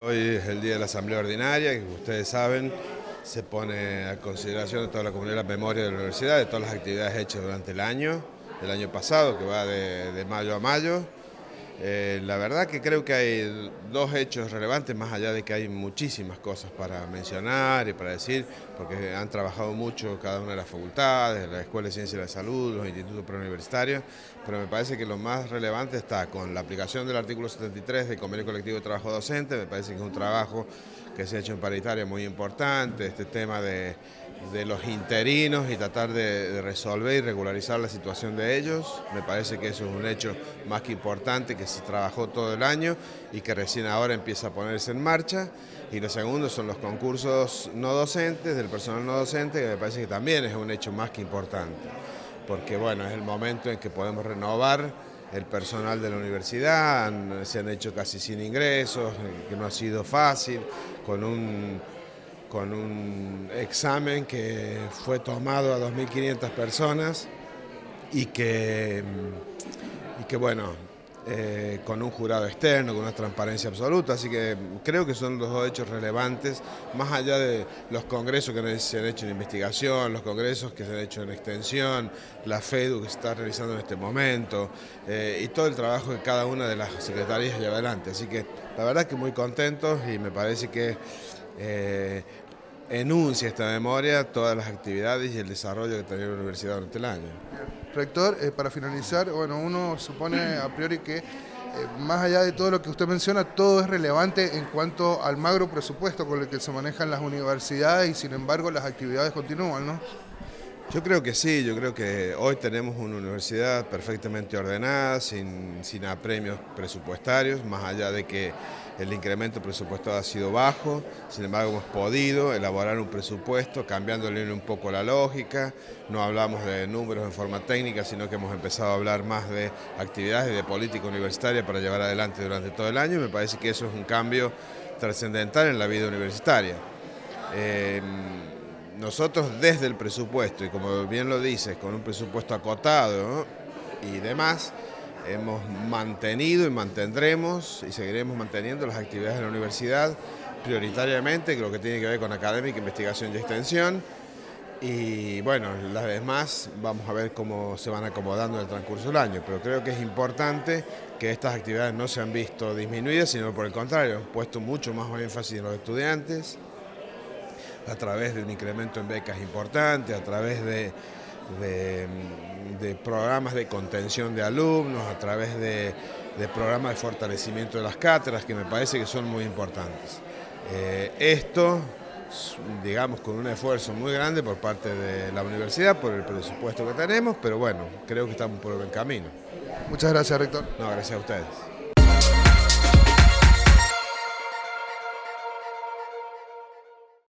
Hoy es el día de la Asamblea Ordinaria, que ustedes saben, se pone a consideración de toda la comunidad la memoria de la universidad, de todas las actividades hechas durante el año pasado, que va de mayo a mayo. La verdad que creo que hay dos hechos relevantes, más allá de que hay muchísimas cosas para mencionar y para decir, porque han trabajado mucho cada una de las facultades, la Escuela de Ciencias de la Salud, los institutos preuniversitarios, pero me parece que lo más relevante está con la aplicación del artículo 73 del Convenio Colectivo de Trabajo Docente. Me parece que es un trabajo que se ha hecho en paritaria muy importante, este tema de los interinos y tratar de resolver y regularizar la situación de ellos. Me parece que eso es un hecho más que importante, que se trabajó todo el año y que recién ahora empieza a ponerse en marcha. Y lo segundo son los concursos no docentes, del personal no docente, que me parece que también es un hecho más que importante, porque bueno, es el momento en que podemos renovar el personal de la universidad. Se han hecho casi sin ingresos, que no ha sido fácil, con un examen que fue tomado a 2.500 personas y que bueno, con un jurado externo, con una transparencia absoluta. Así que creo que son los dos hechos relevantes, más allá de los congresos que se han hecho en investigación, los congresos que se han hecho en extensión, la FEDU que se está realizando en este momento, y todo el trabajo que cada una de las secretarías lleva adelante. Así que la verdad que muy contentos, y me parece que enuncia esta memoria todas las actividades y el desarrollo que tenía la universidad durante el año. Rector, para finalizar, bueno, uno supone a priori que más allá de todo lo que usted menciona, todo es relevante en cuanto al magro presupuesto con el que se manejan las universidades, y sin embargo las actividades continúan, ¿no? Yo creo que sí, yo creo que hoy tenemos una universidad perfectamente ordenada, sin apremios presupuestarios, más allá de que el incremento presupuestario ha sido bajo. Sin embargo, hemos podido elaborar un presupuesto cambiándole un poco la lógica. No hablamos de números en forma técnica, sino que hemos empezado a hablar más de actividades de política universitaria para llevar adelante durante todo el año, y me parece que eso es un cambio trascendental en la vida universitaria. Nosotros desde el presupuesto, y como bien lo dices, con un presupuesto acotado, ¿no?, y demás, hemos mantenido y mantendremos y seguiremos manteniendo las actividades de la universidad prioritariamente, lo que tiene que ver con académica, investigación y extensión. Y bueno, las demás vamos a ver cómo se van acomodando en el transcurso del año, pero creo que es importante que estas actividades no se han visto disminuidas, sino por el contrario, hemos puesto mucho más énfasis en los estudiantes, a través de un incremento en becas importante, a través de programas de contención de alumnos, a través de programas de fortalecimiento de las cátedras, que me parece que son muy importantes. Esto, digamos, con un esfuerzo muy grande por parte de la universidad, por el presupuesto que tenemos, pero bueno, creo que estamos por el buen camino. Muchas gracias, rector. No, gracias a ustedes.